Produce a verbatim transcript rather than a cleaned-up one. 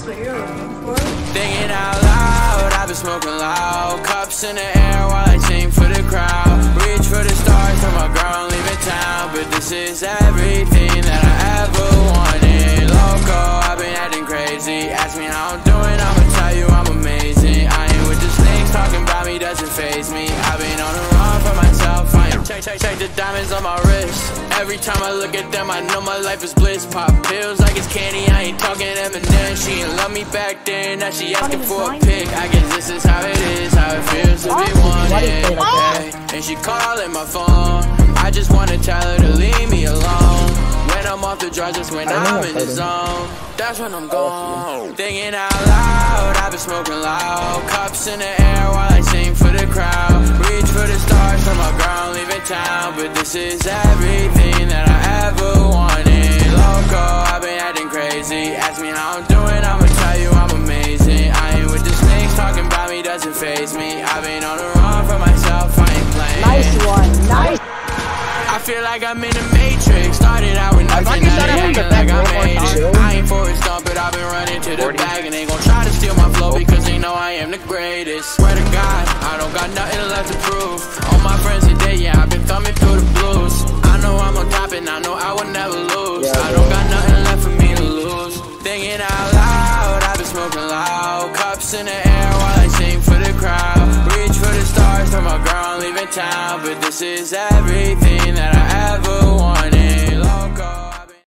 that's what you're looking for. Thinking out loud, I've been smoking loud. Cups in the air while I sing for the crowd. Reach for the stars, tell my girl I'm leaving town. But this is everything that I ever wanted. Loco, I've been acting crazy. Ask me how I'm doing, I'ma tell you I'm amazing. I ain't with the snakes, talking about me doesn't faze me. I've been on the run for myself, I ain't check, check, check the diamonds on my wrist. Every time I look at them, I know my life is bliss. Pop pills like it's candy, I ain't talking Eminem. She ain't love me back then, now she asking for a pic. I guess this is how it is, how it feels to be wanted, okay. And she calling my phone, I just wanna tell her to leave me alone. When I'm off the drugs, that's when I'm in the zone. That's when I'm gone. Thinking out loud, I've been smoking loud. Cups in the air while I sing for the crowd. Reach for the stars, tell my girl I'm leaving town. But this is everything that I ever wanted. Loco, I've been acting crazy. Ask me how I'm doing, I'ma tell you I'm amazing. I ain't with the snakes, talking about me doesn't faze me. I've been on the run for myself, I ain't playing. Nice one, nice. I feel like I'm in the Matrix. Started out with nothing, now they acting like I made it. I ain't for a stump, but I've been running to the bag. And they gon' try to steal my flow because they know I am the greatest. Swear to God, I don't got nothing left to prove. All my friends today, yeah, I've been thumbing through the blues. I know I'm on top and I know I will never lose. I don't got nothing left for me to lose. Thinking out loud, I've been smoking loud. Cups in the air while I sing for the crowd. Reach for the stars, tell my girl I'm leaving town. But this is everything